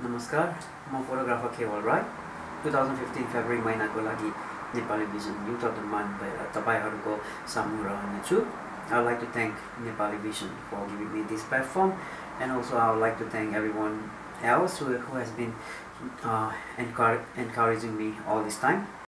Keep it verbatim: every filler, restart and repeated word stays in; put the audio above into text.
नमस्कार, म फोटोग्राफर केवल राई। twenty fifteen फेब्रुअरी महिनाको लागि Nepali vision youth of the month भएर तपाईहरुको सामु रहनेछु। I would like to thank Nepali Vision for giving me this platform, and also I would like to thank everyone else who, who has been uh, encouraging me all this time.